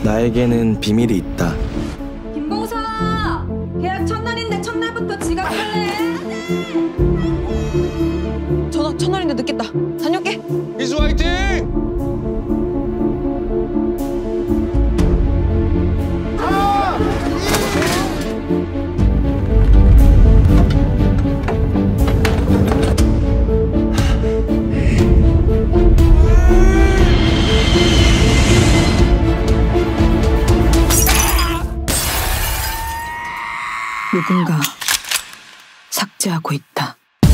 나에게는 비밀이 있다. 김봉서! 계약 첫날인데 첫날부터 지각할래? 전화 첫날인데 늦겠다. 다녀올게. 이수 화이팅! 누군가 삭제하고 있다.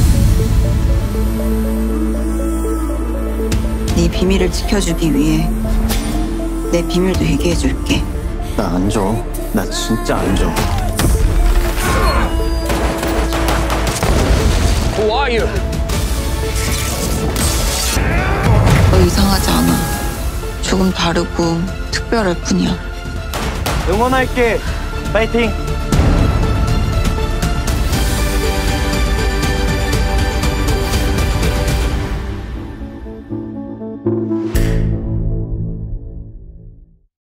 네 비밀을 지켜주기 위해 내 비밀도 얘기해줄게. 나 안 줘. 나 진짜 안 줘. Who are you? 너 이상하지 않아. 조금 다르고 특별할 뿐이야. 응원할게. 파이팅!